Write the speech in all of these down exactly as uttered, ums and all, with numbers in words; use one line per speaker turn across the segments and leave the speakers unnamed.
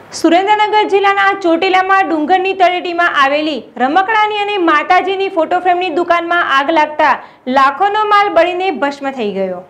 સુરેન્દ્રનગર જિલ્લાના ચોટીલામાં ડુંગરની તળેટીમાં આવેલી રમકડાની અને માતાજીની ફોટો ફ્રેમની દુકાનમાં આગ લાગતા લાખોનો માલ બળીને ભસ્મ થઈ ગયો।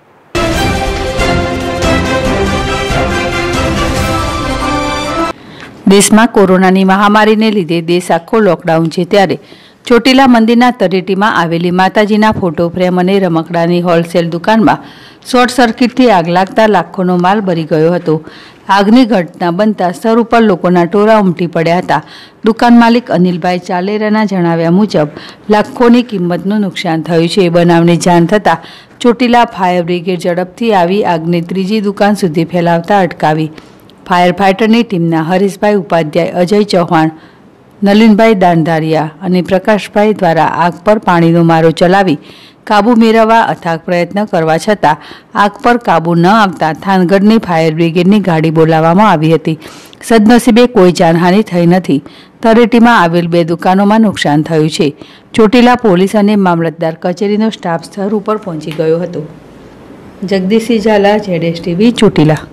દેશમાં કોરોનાની મહામારીને લીધે દેશ આખો લોકડાઉન છે, ત્યારે ચોટીલા મંદિરના તળેટીમાં આવેલી માતાજીના ફોટો ફ્રેમ અને રમકડાની હોલસેલ દુકાનમાં શોર્ટ સર્કિટથી આગ લાગતા લાખોનો માલ બળી ગયો હતો। આગની ઘટના બનતા સ્થળ ઉપર લોકોના ટોળા ઉમટી પડ્યા હતા। દુકાન માલિક અનિલભાઈ ચાલેરાના જણાવ્યા મુજબ લાખોની કિંમતનું નુકસાન થયું છે। બનાવની જાણ થતાં ચોટીલા ફાયર બ્રિગેડ ઝડપથી આવી આગને ત્રીજી દુકાન સુધી ફેલાવતા અટકાવી। ફાયર ફાઇટરની ટીમના હરીશભાઈ ઉપાધ્યાય, અજય ચૌહાણ, નલિનભાઈ દાંધારિયા અને પ્રકાશભાઈ દ્વારા આગ પર પાણીનો મારો ચલાવી કાબુ મેળવવા અથાગ પ્રયત્ન કરવા છતાં આગ પર કાબુ ન આવતા થાનગઢની ફાયર બ્રિગેડની ગાડી બોલાવવામાં આવી હતી। સદનસીબે કોઈ જાનહાનિ થઈ નથી। તળેટીમાં આવેલ બે દુકાનોમાં નુકસાન થયું છે। ચોટીલા પોલીસ અને મામલતદાર કચેરીનો સ્ટાફ સ્થળ ઉપર પહોંચી ગયો હતો। Jagdishsinh Jhala, Z S TV, Chotila.